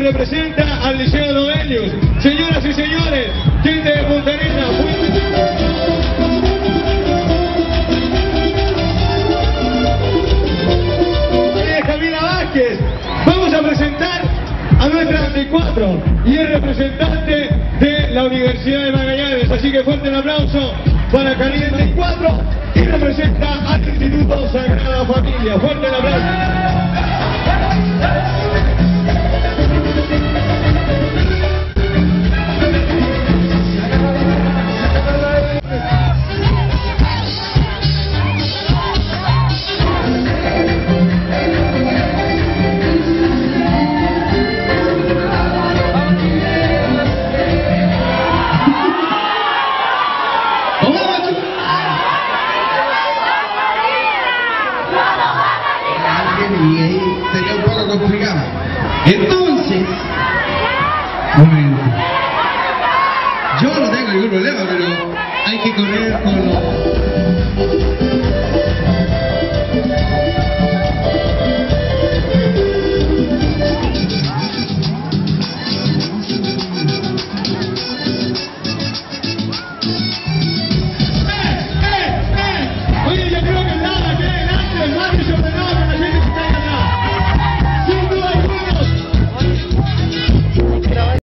representa al Liceo Novelius. Señoras y señores, gente de Punta Arenas, Camila Vázquez. Vamos a presentar a nuestra T4 y el representante de la Universidad de Magallanes. Así que fuerte el aplauso para Camila T4 y representa al Instituto Sagrada Familia. Fuerte el aplauso. Y ahí sería un poco complicado. Entonces, un momento. Yo no tengo ningún problema, pero hay que correr con los